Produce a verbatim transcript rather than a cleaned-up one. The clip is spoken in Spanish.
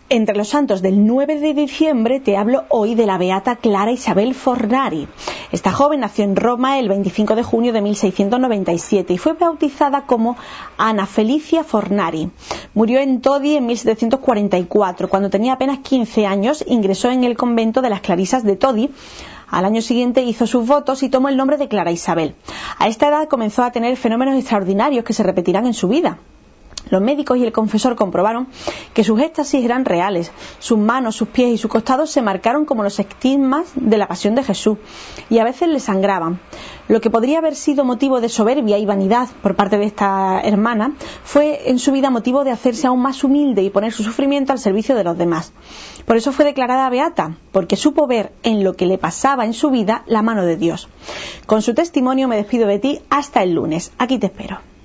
Entre los santos del nueve de diciembre te hablo hoy de la beata Clara Isabel Fornari. Esta joven nació en Roma el veinticinco de junio de mil seiscientos noventa y siete y fue bautizada como Ana Felicia Fornari. Murió en Todi en mil setecientos cuarenta y cuatro. Cuando tenía apenas quince años ingresó en el convento de las Clarisas de Todi. Al año siguiente hizo sus votos y tomó el nombre de Clara Isabel. A esta edad comenzó a tener fenómenos extraordinarios que se repetirán en su vida. Los médicos y el confesor comprobaron que sus éxtasis eran reales. Sus manos, sus pies y su costado se marcaron como los estigmas de la pasión de Jesús y a veces le sangraban. Lo que podría haber sido motivo de soberbia y vanidad por parte de esta hermana fue en su vida motivo de hacerse aún más humilde y poner su sufrimiento al servicio de los demás. Por eso fue declarada beata, porque supo ver en lo que le pasaba en su vida la mano de Dios. Con su testimonio me despido de ti hasta el lunes. Aquí te espero.